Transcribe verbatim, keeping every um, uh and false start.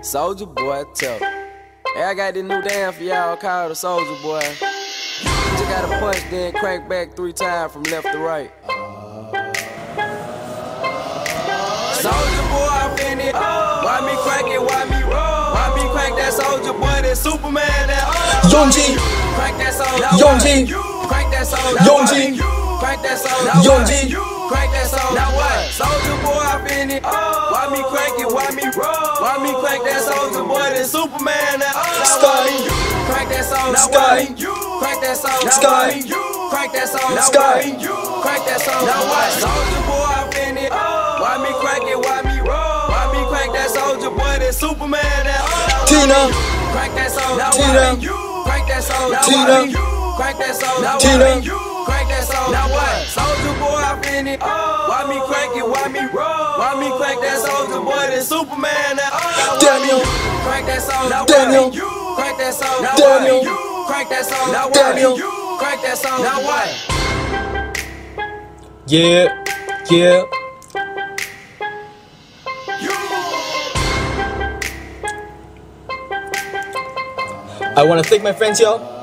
Soulja Boy tough. Hey, I got this new dance for y'all called the Soulja Boy. You just gotta punch, then crank back three times from left to right. Soulja Boy, I'm in it. Why me crank it? Why me roll? Why me crank that Soulja Boy? That Superman, that 용기 crank that Soulja 용기 crank that Soulja 용기 crank that Soulja 용기 crank that Soulja. Now what? Soulja Boy, I'm in it. Why me crank it? Why me roll? Why me crank that Soulja Boy? That Superman, that Sky crank that Soulja Sky crank that Soulja Sky crank that Soulja Sky crank that Soulja. Now what? Soulja Boy, I'm in it. Why me crank it? Why me roll? Why me crank that Soulja Boy? That Superman, that Tina crank that Soulja Tina crank that Soulja Tina crank that Soulja Tina crank that Soulja. Now what? Soulja Boy, I'm in it. Why me crank it? Why me roll? Why me crank that Soulja Boy? That Superman, that Daniel crank that Soulja Daniel crank that Soulja Daniel crank that Soulja Daniel crank that Soulja. Now what? Yeah yeah I wanna thank my friends, y'all.